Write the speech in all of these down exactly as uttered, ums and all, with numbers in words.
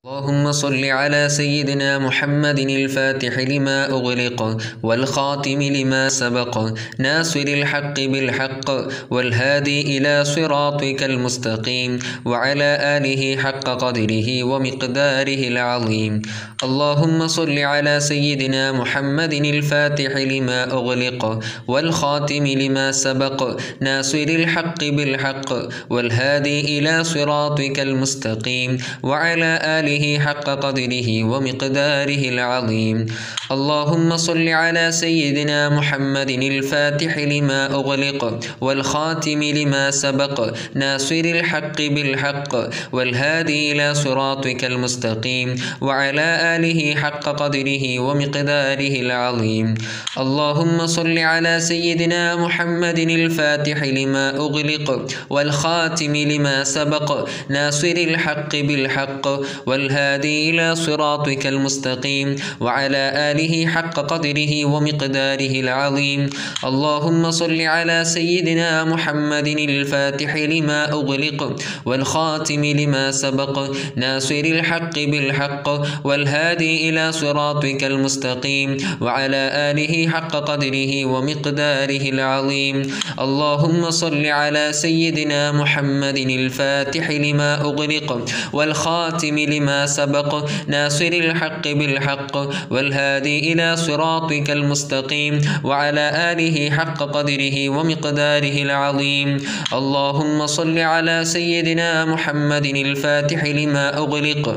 اللهم صل على سيدنا محمد الفاتح لما أغلق والخاتم لما سبق ناصر الحق بالحق والهادي إلى صراطك المستقيم وعلى آله حق قدره ومقداره العظيم. اللهم صل على سيدنا محمد الفاتح لما أغلق والخاتم لما سبق ناصر الحق بالحق والهادي إلى صراطك المستقيم وعلى آله حق قدره ومقداره العظيم. اللهم صل على سيدنا محمد الفاتح لما أغلق والخاتم لما سبق ناصر الحق بالحق والهادي إلى صراطك المستقيم وعلى آله حق قدره ومقداره العظيم. اللهم صل على سيدنا محمد الفاتح لما أغلق والخاتم لما سبق ناصر الحق بالحق والهادي إلى صراطك المستقيم وعلى آله حق قدره ومقداره العظيم. اللهم صل على سيدنا محمد الفاتح لما أغلق والخاتم لما سبق ناصر الحق بالحق والهادي إلى صراطك المستقيم وعلى آله حق قدره ومقداره العظيم. اللهم صل على سيدنا محمد الفاتح لما أغلق والخاتم لما سبق ناصر الحق بالحق والهادي إلى صراطك المستقيم وعلى آله حق قدره ومقداره العظيم. اللهم صل على سيدنا محمد الفاتح لما أغلق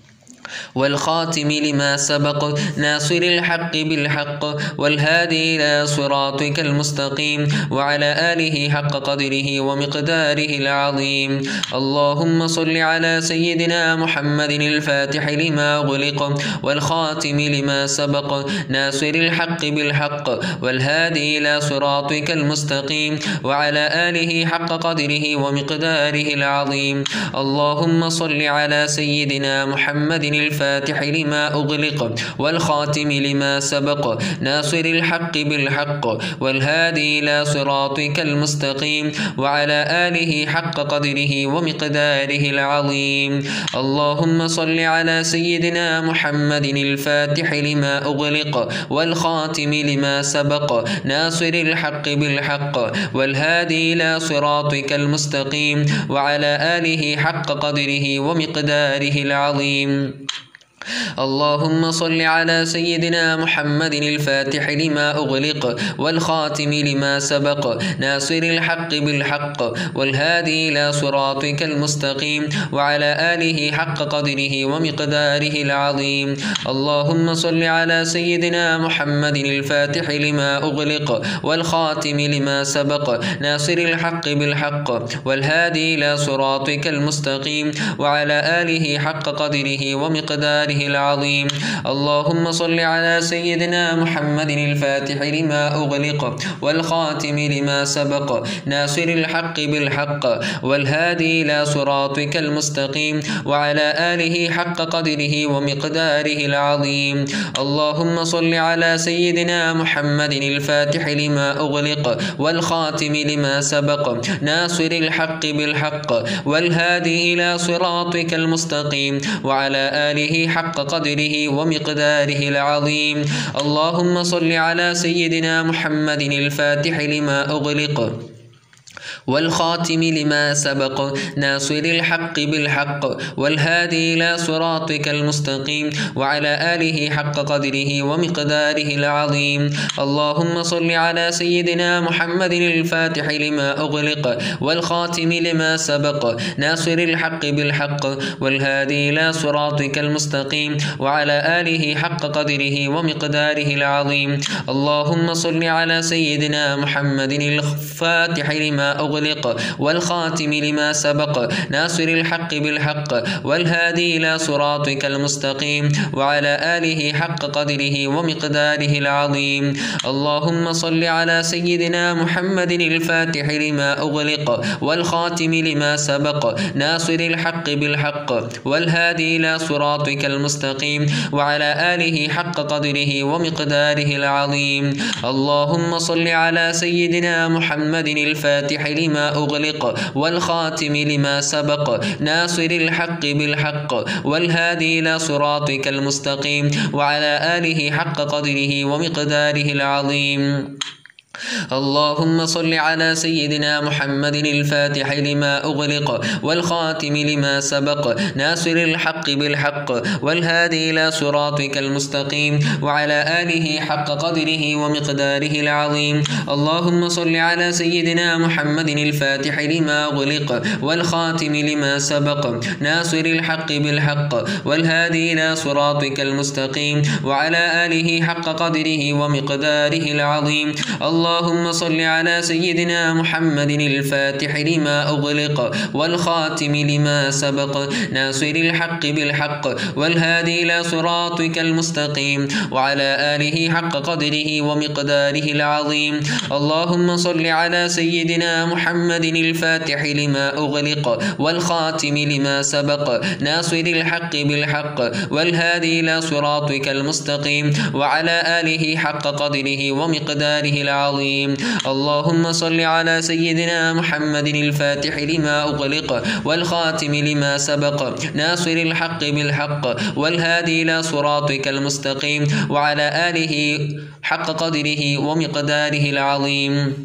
والخاتم لما سبق ناصر الحق بالحق والهادي إلى صراطك المستقيم وعلى آله حق قدره ومقداره العظيم. اللهم صل على سيدنا محمد الفاتح لما أغلق والخاتم لما سبق ناصر الحق بالحق والهادي إلى صراطك المستقيم وعلى آله حق قدره ومقداره العظيم. اللهم صل على سيدنا محمد الفاتح لما أغلق والخاتم لما سبق ناصر الحق بالحق والهادي إلى صراطك المستقيم وعلى آله حق قدره ومقداره العظيم. اللهم صل على سيدنا محمد الفاتح لما أغلق والخاتم لما سبق ناصر الحق بالحق والهادي إلى صراطك المستقيم وعلى آله حق قدره ومقداره العظيم. اللهم صل على سيدنا محمد الفاتح لما أغلق والخاتم لما سبق ناصر الحق بالحق والهادي إلى صراطك المستقيم وعلى آله حق قدره ومقداره العظيم. اللهم صل على سيدنا محمد الفاتح لما أغلق والخاتم لما سبق ناصر الحق بالحق والهادي إلى صراطك المستقيم وعلى آله حق قدره ومقداره العظيم. اللهم صل على سيدنا محمد الفاتح لما أغلق والخاتم لما سبق ناصر الحق بالحق والهادي إلى صراطك المستقيم وعلى آله حق قدره ومقداره العظيم. اللهم صل على سيدنا محمد الفاتح لما أغلق والخاتم لما سبق ناصر الحق بالحق والهادي إلى صراطك المستقيم وعلى آله حق قدره ومقداره العظيم. اللهم صل على سيدنا محمد الفاتح لما أغلق والخاتم لما سبق ناصر الحق بالحق والهادي إلى صراطك المستقيم وعلى آله حق قدره ومقداره العظيم. اللهم صل على سيدنا محمد الفاتح لما أغلق والخاتم لما سبق ناصر الحق بالحق والهادي إلى صراطك المستقيم وعلى آله حق قدره ومقداره العظيم. اللهم صل على سيدنا محمد الفاتح لما أغلق والخاتم لما سبق ناصر الحق بالحق والهادي إلى صراطك المستقيم وعلى آله حق قدره ومقداره العظيم. اللهم صل على سيدنا محمد الفاتح لما أغلق والخاتم لما سبق ناصر الحق بالحق والهادي إلى صراطك المستقيم وعلى آله حق قدره ومقداره العظيم. اللهم صل على سيدنا محمد الفاتح لما أغلق والخاتم لما سبق ناصر الحق بالحق والهادي إلى صراطك المستقيم وعلى آله حق قدره ومقداره العظيم. اللهم صل على سيدنا محمد الفاتح لما أغلق والخاتم لما سبق ناصر الحق بالحق والهادي إلى صراطك المستقيم وعلى آله حق قدره ومقداره العظيم. اللهم صل على سيدنا محمد الفاتح لما أغلق والخاتم لما سبق ناصر الحق بالحق والهادي إلى صراطك المستقيم وعلى آله حق قدره ومقداره العظيم. اللهم صل على سيدنا محمد الفاتح لما أغلق والخاتم لما سبق ناصر الحق بالحق والهادي إلى صراطك المستقيم وعلى آله حق قدره ومقداره العظيم. اللهم صل على سيدنا محمد الفاتح لما أغلق والخاتم لما سبق ناصر الحق بالحق والهادي إلى صراطك المستقيم وعلى آله حق قدره ومقداره العظيم. اللهم صل على سيدنا محمد الفاتح لما أغلق والخاتم لما سبق ناصر الحق بالحق والهادي إلى صراطك المستقيم وعلى آله حق قدره ومقداره العظيم.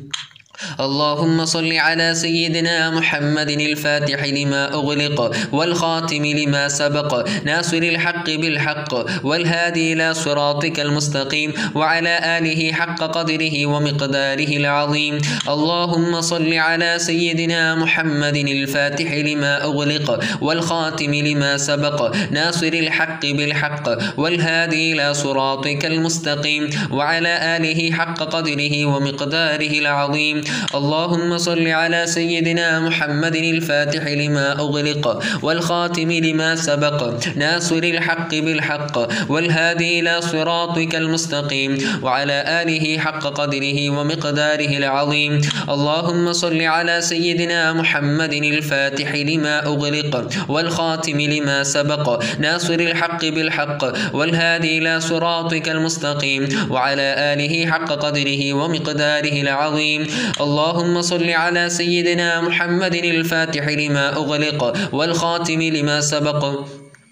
اللهم صل على سيدنا محمد الفاتح لما أغلق والخاتم لما سبق ناصر الحق بالحق والهادي إلى صراطك المستقيم وعلى آله حق قدره ومقداره العظيم. اللهم صل على سيدنا محمد الفاتح لما أغلق والخاتم لما سبق ناصر الحق بالحق والهادي إلى صراطك المستقيم وعلى آله حق قدره ومقداره العظيم. اللهم صل على سيدنا محمد الفاتح لما أغلق والخاتم لما سبق ناصر الحق بالحق والهادي إلى صراطك المستقيم وعلى آله حق قدره ومقداره العظيم. اللهم صل على سيدنا محمد الفاتح لما أغلق والخاتم لما سبق ناصر الحق بالحق والهادي إلى صراطك المستقيم وعلى آله حق قدره ومقداره العظيم. اللهم صل على سيدنا محمد الفاتح لما أغلق والخاتم لما سبق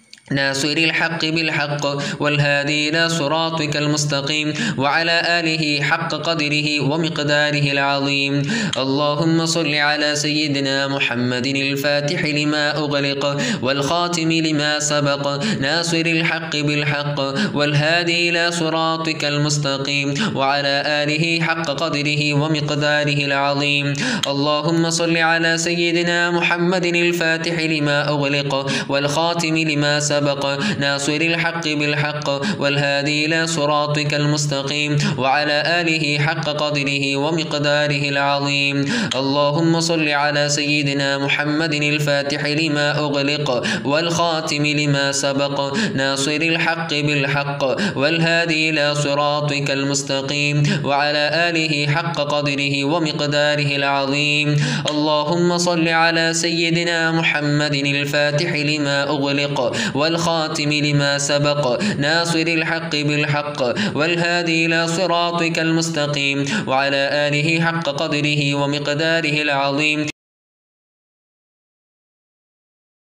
ناصر الحق بالحق والهادي إلى صراطك المستقيم وعلى آله حق قدره ومقداره العظيم. اللهم صل على سيدنا محمد الفاتح لما أغلق والخاتم لما سبق ناصر الحق بالحق والهادي إلى صراطك المستقيم وعلى آله حق قدره ومقداره العظيم. اللهم صل على سيدنا محمد الفاتح لما أغلق والخاتم لما سبق سبق ناصر الحق بالحق والهادي إلى صراطك المستقيم وعلى آله حق قدره ومقداره العظيم. اللهم صل على سيدنا محمد الفاتح لما أغلق والخاتم لما سبق ناصر الحق بالحق والهادي إلى صراطك المستقيم وعلى آله حق قدره ومقداره العظيم. اللهم صل على سيدنا محمد الفاتح لما أغلق والخاتم لما سبق ناصر الحق بالحق والهادي إلى صراطك المستقيم وعلى آله حق قدره ومقداره العظيم.